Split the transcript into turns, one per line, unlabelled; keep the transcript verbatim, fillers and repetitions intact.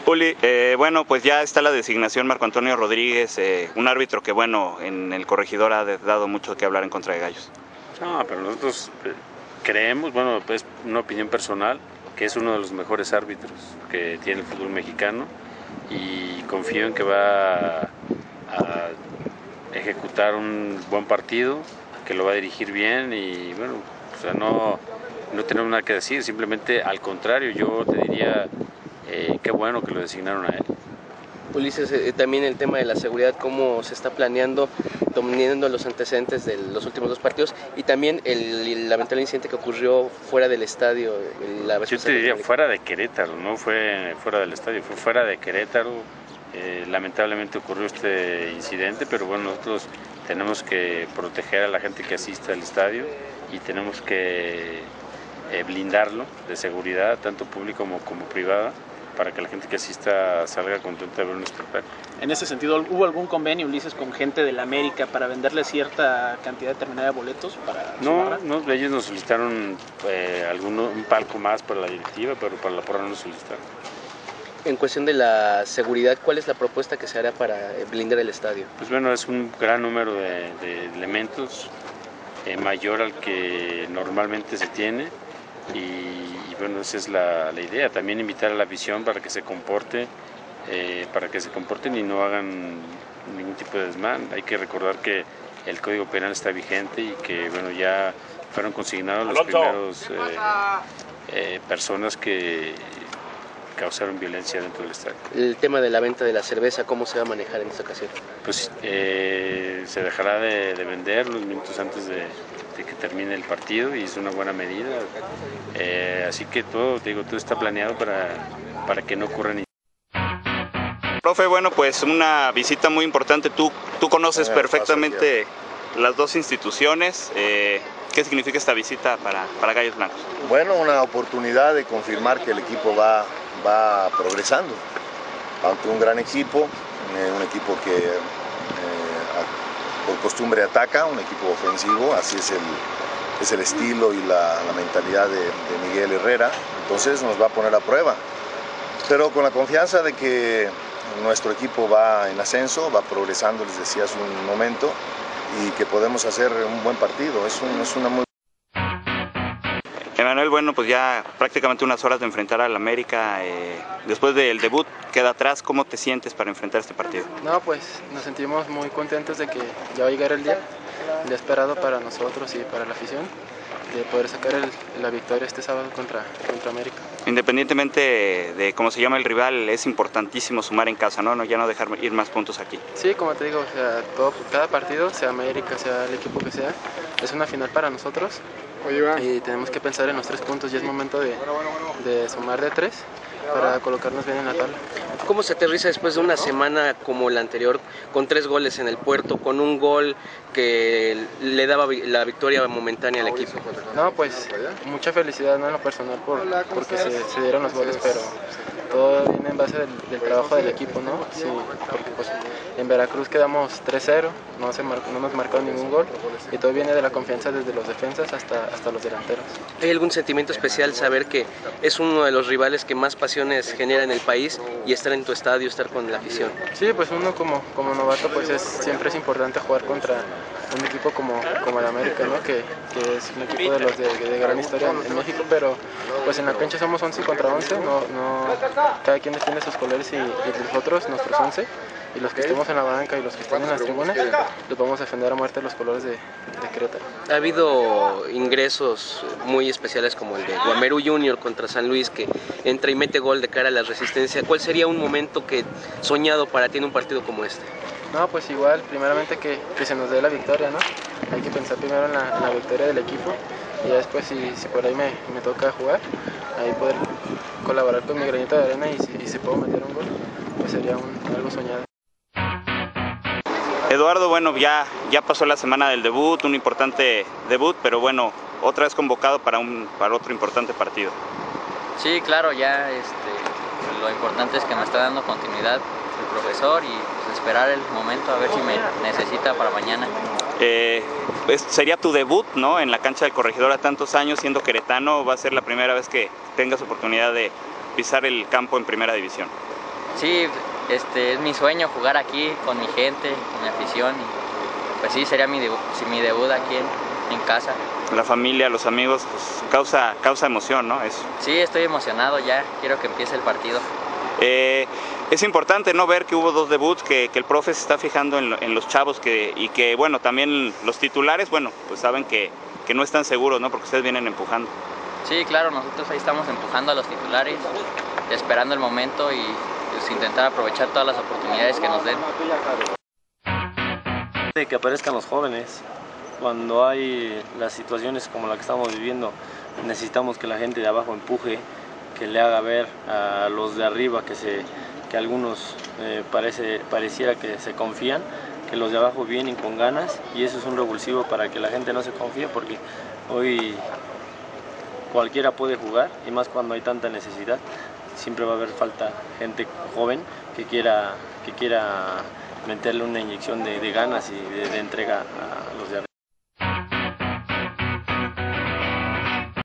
Uli, eh, bueno, pues ya está la designación Marco Antonio Rodríguez, eh, un árbitro que, bueno, en el Corregidor ha dado mucho que hablar en contra de Gallos.
No, pero nosotros creemos, bueno, es una opinión personal, que es uno de los mejores árbitros que tiene el fútbol mexicano y confío en que va a ejecutar un buen partido, que lo va a dirigir bien y, bueno, o sea, no, no tenemos nada que decir, simplemente al contrario, yo te diría eh, qué bueno que lo designaron a él.
Ulises, eh, también el tema de la seguridad, cómo se está planeando, teniendo los antecedentes de los últimos dos partidos y también el, el lamentable incidente que ocurrió fuera del estadio. La
Yo te diría fuera de Querétaro, no fue fuera del estadio, fue fuera de Querétaro. Eh, lamentablemente ocurrió este incidente, pero bueno, nosotros tenemos que proteger a la gente que asiste al estadio y tenemos que eh, blindarlo de seguridad, tanto pública como, como privada, para que la gente que asista salga contenta de ver un espectáculo.
En ese sentido, ¿hubo algún convenio, Ulises, con gente de la América para venderle cierta cantidad determinada de boletos? Para
no, no, ellos nos solicitaron eh, alguno, un palco más para la directiva, pero para la porra no nos solicitaron.
En cuestión de la seguridad, ¿cuál es la propuesta que se hará para blindar el estadio?
Pues bueno, es un gran número de, de elementos, eh, mayor al que normalmente se tiene. Y, y bueno, esa es la, la idea, también invitar a la afición para que se comporte, eh, para que se comporten y no hagan ningún tipo de desmán. Hay que recordar que el Código Penal está vigente y que bueno, ya fueron consignados los primeros eh, eh, personas que causaron violencia dentro del estadio.
El tema de la venta de la cerveza, ¿cómo se va a manejar en esta ocasión?
Pues eh, se dejará de, de vender unos minutos antes de, de que termine el partido y es una buena medida. Eh, así que todo, te digo, todo está planeado para, para que no ocurra ni.
Profe, bueno, pues una visita muy importante. Tú, tú conoces perfectamente las dos instituciones. Eh, ¿Qué significa esta visita para, para Gallos Blancos?
Bueno, una oportunidad de confirmar que el equipo va, va progresando ante un gran equipo, eh, un equipo que eh, por costumbre ataca, un equipo ofensivo, así es el, es el estilo y la, la mentalidad de, de Miguel Herrera, entonces nos va a poner a prueba, pero con la confianza de que nuestro equipo va en ascenso, va progresando, les decía hace un momento, y que podemos hacer un buen partido, es, un, es una muy...
Emanuel, bueno, pues ya prácticamente unas horas de enfrentar al América, eh, después del debut queda atrás, ¿cómo te sientes para enfrentar este partido?
No, pues nos sentimos muy contentos de que ya va a llegar el día, el día esperado para nosotros y para la afición, de poder sacar el, la victoria este sábado contra, contra América.
Independientemente de cómo se llama el rival, es importantísimo sumar en casa, ¿no? Ya no dejar ir más puntos aquí.
Sí, como te digo, o sea, todo, cada partido, sea América, sea el equipo que sea, es una final para nosotros. Y tenemos que pensar en los tres puntos, ya es momento de, de sumar de tres para colocarnos bien en la tabla.
¿Cómo se aterriza después de una semana como la anterior, con tres goles en el Puerto, con un gol que le daba la victoria momentánea al equipo?
No, pues mucha felicidad, no en lo personal por, porque se, se dieron los goles, pero todo viene en base del, del trabajo del equipo, ¿no? Sí, porque pues en Veracruz quedamos tres cero, no, se mar, no nos marcaron ningún gol y todo viene de la confianza desde los defensas hasta, hasta los delanteros.
¿Hay algún sentimiento especial saber que es uno de los rivales que más pasiones genera en el país y estar en tu estadio, estar con la afición?
Sí, pues uno como, como novato pues es, siempre es importante jugar contra un equipo como, como el América, ¿no? que, que es un equipo de los de, de gran historia en, en México, pero pues en la cancha somos once contra once, no, no, cada quien defiende sus colores y, y nosotros, nuestros once, y los que estemos en la banca y los que estén en las tribunas, los vamos a defender a muerte los colores de, de Querétaro.
Ha habido ingresos muy especiales como el de Guamerú Junior contra San Luis, que entra y mete gol de cara a la Resistencia. ¿Cuál sería un momento que soñado para ti en un partido como este?
No, pues igual, primeramente que, que se nos dé la victoria, ¿no? Hay que pensar primero en la, en la victoria del equipo y ya después si, si por ahí me, me toca jugar, ahí poder colaborar con mi granito de arena y si, y si puedo meter un gol, pues sería un, algo soñado.
Eduardo, bueno, ya, ya pasó la semana del debut, un importante debut, pero bueno, otra vez convocado para, un, para otro importante partido.
Sí, claro, ya este, lo importante es que me está dando continuidad el profesor y pues, esperar el momento a ver si me necesita para mañana.
Eh, pues, sería tu debut, ¿no? En la cancha del Corregidor a tantos años, siendo queretano, va a ser la primera vez que tengas oportunidad de pisar el campo en primera división.
Sí, este, es mi sueño jugar aquí con mi gente, con mi afición. Y pues sí, sería mi debut, mi debut aquí en, en casa.
La familia, los amigos, pues causa, causa emoción, ¿no? Eso.
Sí, estoy emocionado ya, quiero que empiece el partido.
Eh, es importante no ver que hubo dos debuts, que, que el profe se está fijando en, en los chavos que, y que, bueno, también los titulares, bueno, pues saben que, que no están seguros, ¿no? Porque ustedes vienen empujando.
Sí, claro, nosotros ahí estamos empujando a los titulares, esperando el momento y pues, intentar aprovechar todas las oportunidades que nos den.
Que aparezcan los jóvenes. Cuando hay las situaciones como la que estamos viviendo, necesitamos que la gente de abajo empuje, que le haga ver a los de arriba que, se, que algunos eh, parece, pareciera que se confían, que los de abajo vienen con ganas, y eso es un revulsivo para que la gente no se confíe, porque hoy cualquiera puede jugar, y más cuando hay tanta necesidad. Siempre va a haber falta gente joven que quiera, que quiera meterle una inyección de, de ganas y de, de entrega a los de arriba.